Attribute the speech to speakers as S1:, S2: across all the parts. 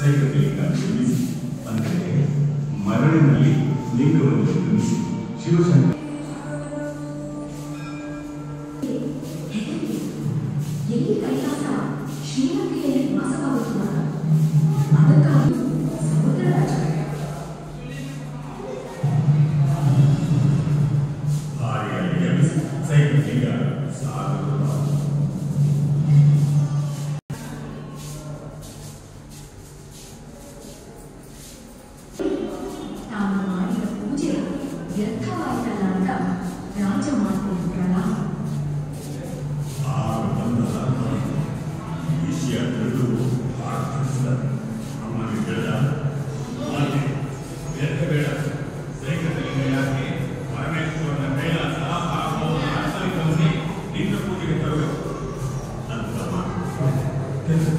S1: ಸೈಕಲಿಂಗ ನಿರ್ಮಿಸಿ ಅಂದರೆ ಮರಳಿನಲ್ಲಿ ಲಿಂಗವನ್ನು ನಿರ್ಮಿಸಿ ಶಿವಶಂಕರ
S2: ಎಲ್ಲಿ ಕೈಲಾಸ ಶ್ರೀಲಂಕೆಯಲ್ಲಿ ವಾಸವಾಗುತ್ತಿರುವಾಗ ಅದಕ್ಕಾಗಿ ಸಮುದ್ರ ರಾಜ
S1: ಭಾರಿಯಾಗಿ ನಿರ್ಮಿಸಿ ಸೈಕಲಿಂಗ ಸಾಗರ
S2: ತಾನು ಮಾಡಿದ ಪೂಜೆ ವ್ಯರ್ಥವಾಯಿತಲ್ಲ ಅಂತ ರಾಜ ಮಾಡಿಕೊಂಡ್ರಲ್ಲ.
S1: ವಿಷಯ ತಿಳಿದು ಪ್ರಾರ್ಥಿಸಿದರು. ಅಮ್ಮನಿಗೆ ಹೇಳಿದ, ಮಾತೆ ವ್ಯರ್ಥ ಬೇಡ, ಸೈಕಲಿಂಗ ಯಾಕೆ ಪರಮೇಶ್ವರನ ಕೈಲಾಸ ಹಾಗೂ ವಾಸ್ತವಿಕವನ್ನೇ ಲಿಂಗ ಪೂಜೆಗೆ ತರಬೇಕು ಅಂತ ಮಾತು.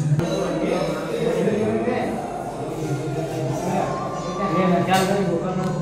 S3: क्या